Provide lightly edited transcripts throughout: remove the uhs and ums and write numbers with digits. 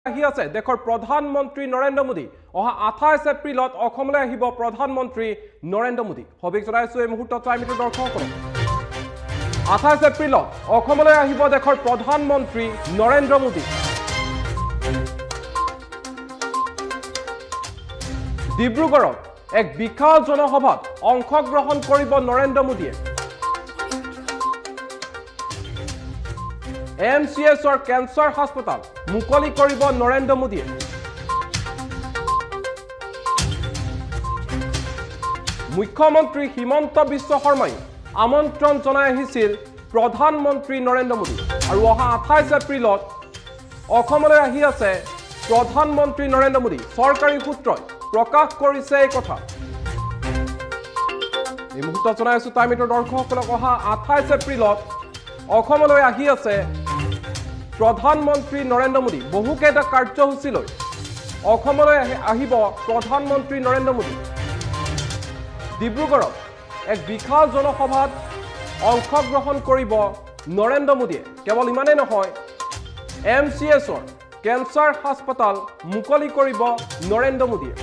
আহি আছে দেশৰ প্ৰধানমন্ত্ৰী নৰেন্দ্ৰ মোদী অহা 28 এপ্ৰিলত অসমলৈ আহিব প্ৰধানমন্ত্ৰী নৰেন্দ্ৰ মোদী সবিক জনাইছো এই মুহূৰ্তত টাইমিটো দৰ্শকসকলক 28 এপ্ৰিলত অসমলৈ আহিব দেশৰ প্ৰধানমন্ত্ৰী নৰেন্দ্ৰ মোদী ডিব্ৰুগড়ত এক বিশাল জনসভাত অংশগ্ৰহণ কৰিব নৰেন্দ্ৰ মোদীয়ে MCSৰ কেন্সাৰ হাস্পতাল মুকলি কৰিব নৰেন্দ্ৰ মোদীয়ে মুখ্যমন্ত্ৰী হিমন্ত বিশ্ব শৰ্মাই আমন্ত্ৰণ জনাই আহিছিল প্ৰধানমন্ত্ৰী নৰেন্দ্ৰ মোদী আৰু অহা 28 এপ্ৰিলত অসমলৈ আহি আছে প্ৰধানমন্ত্ৰী নৰেন্দ্ৰ মোদী চৰকাৰী সূত্ৰই প্ৰকাশ কৰিছে এই কথা এই মুহূৰ্তত জনাই আছো টাইমিটোৰ দৰ্শকসকলক অহা 28 এপ্ৰিলত অসমলৈ আহি আছে প্ৰধানমন্ত্ৰী নৰেন্দ্ৰ মোদী বহুকেইটা কাৰ্যসূচী লৈ অসমলৈ আহিব প্ৰধানমন্ত্ৰী নৰেন্দ্ৰ মোদী ডিব্ৰুগড়ত এক বিশাল জনসভাত অংশগ্ৰহণ কৰিব নৰেন্দ্ৰ মোদীয়ে কেৱল ইমানেই নহয় MCSৰ কেন্সাৰ হাস্পতাল মুকলি কৰিব নৰেন্দ্ৰ মোদীয়ে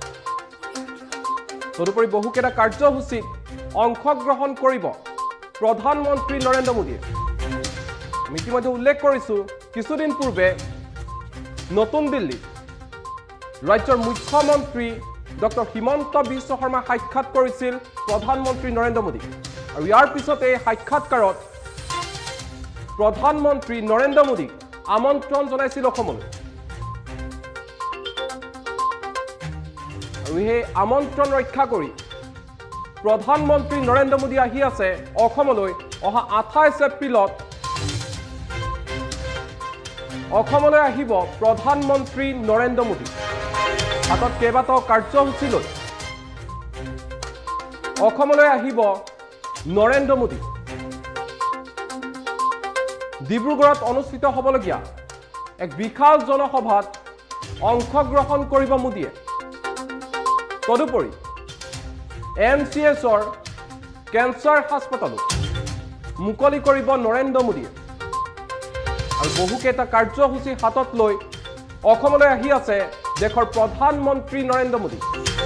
তদুপৰি বহুকেইটা কাৰ্যসূচীত অংশগ্ৰহণ কৰিব প্ৰধানমন্ত্ৰী নৰেন্দ্ৰ মোদীয়ে আমি ইতিমধ্যে উল্লেখ কৰিছো কিছুদিন পূৰ্বে নতুন দিল্লী ৰাজ্যৰ মুখ্যমন্ত্ৰী ডক্টৰ হিমন্ত বিশ্ব শৰ্মা সাক্ষাৎ কৰিছিল প্ৰধানমন্ত্ৰী নৰেন্দ্ৰ মোদী আৰু ইয়াৰ পিছতে এই সাক্ষাৎকাৰত প্ৰধানমন্ত্ৰী নৰেন্দ্ৰ মোদী আমন্ত্ৰণ জনাইছিল অসমলৈ আৰু এই আমন্ত্ৰণ ৰক্ষা কৰি প্ৰধানমন্ত্ৰী নৰেন্দ্ৰ মোদী আহি আছে অসমলৈ অহা 28 এপ্ৰিলত অসমলৈ আহিব প্ৰধানমন্ত্ৰী নৰেন্দ্ৰ মোদী হাতত কেইবাটাও কাৰ্যসূচী লৈ অসমলৈ আহিব নৰেন্দ্ৰ মোদী ডিব্ৰুগড়ত অনুষ্ঠিত হ'বলগীয়া এক বিশাল জনসভাত অংশগ্ৰহণ কৰিব মোদীয়ে তদুপৰি MCSৰ কেন্সাৰ হাস্পতালো মুকলি কৰিব নৰেন্দ্ৰ মোদীয়ে আৰু বহুকেইটা কাৰ্যসূচী হাতত লৈ অসমলৈ আহি আছে দেশৰ প্ৰধানমন্ত্ৰী নৰেন্দ্ৰ মোদী